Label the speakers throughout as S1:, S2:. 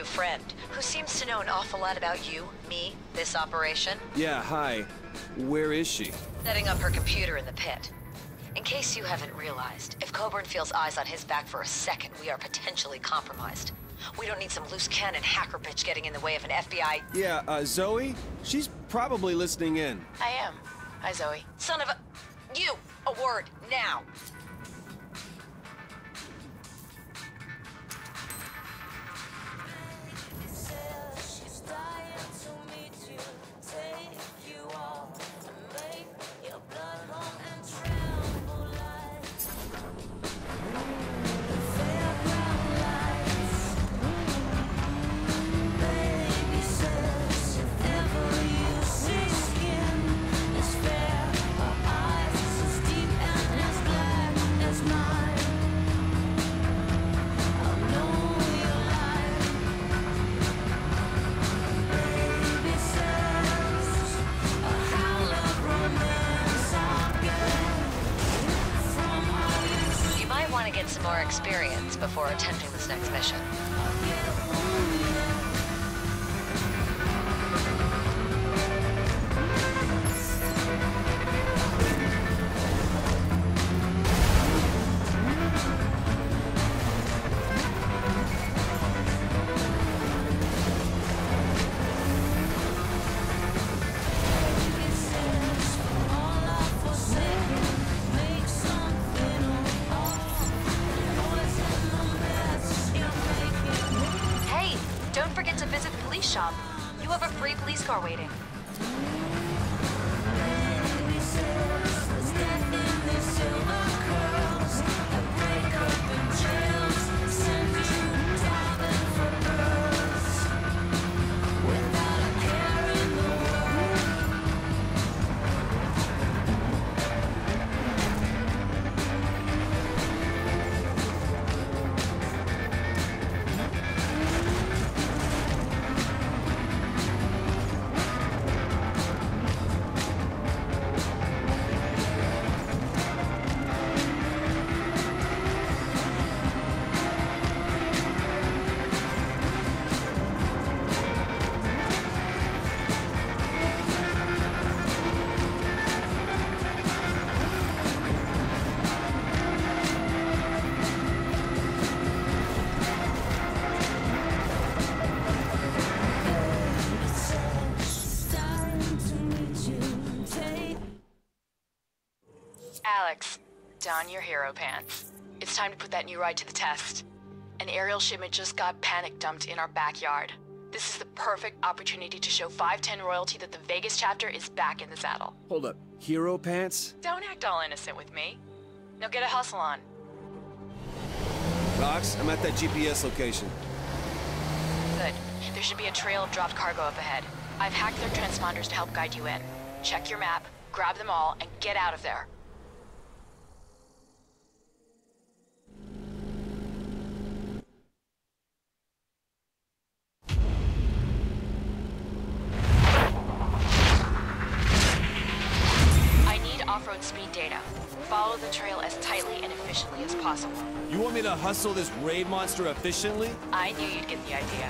S1: new friend, who seems to know an awful lot about you, me, this operation.
S2: Yeah, hi. Where is she?
S1: Setting up her computer in the pit. In case you haven't realized, if Coburn feels eyes on his back for a second, we are potentially compromised. We don't need some loose cannon hacker bitch getting in the way of an FBI...
S2: Yeah, Zoe? She's probably listening in.
S1: I am. Hi, Zoe. Son of a... You! A word, now! Get some more experience before attempting this next mission. Shop. You have a free police car waiting. Alex, don your hero pants. It's time to put that new ride to the test. An aerial shipment just got panic dumped in our backyard. This is the perfect opportunity to show 510 royalty that the Vegas chapter is back in the saddle.
S2: Hold up. Hero pants?
S1: Don't act all innocent with me. Now get a hustle on.
S2: Rox, I'm at that GPS location.
S1: Good. There should be a trail of dropped cargo up ahead. I've hacked their transponders to help guide you in. Check your map, grab them all, and get out of there. Off-road speed data. Follow the trail as tightly and efficiently as possible.
S2: You want me to hustle this raid monster efficiently?
S1: I knew you'd get the idea.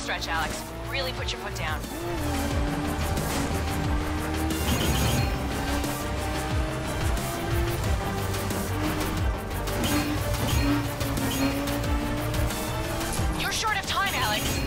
S1: stretch, Alex. Really put your foot down. You're short of time, Alex.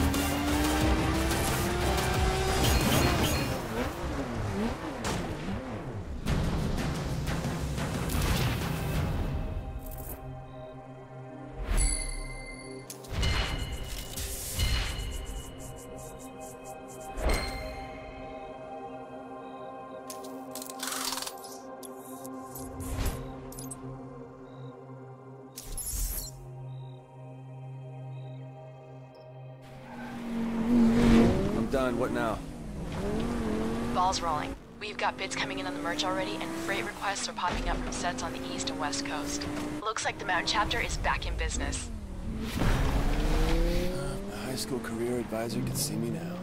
S2: Done. What now?
S1: Ball's rolling. We've got bids coming in on the merch already, and freight requests are popping up from sets on the east and west coast. Looks like the Mountain chapter is back in business.
S2: My high school career advisor can see me now.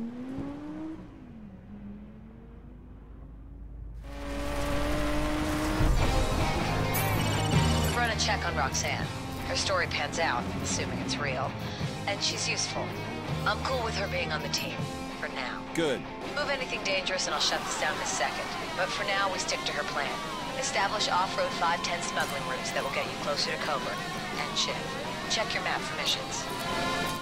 S3: Run a check on Roxanne. Her story pans out, assuming it's real, and she's useful. I'm cool with her being on the team, for now.
S2: Good.
S3: Move anything dangerous and I'll shut this down in a second. But for now, we stick to her plan. Establish off-road 510 smuggling routes that will get you closer to Cobra and Shiv. Check your map for missions.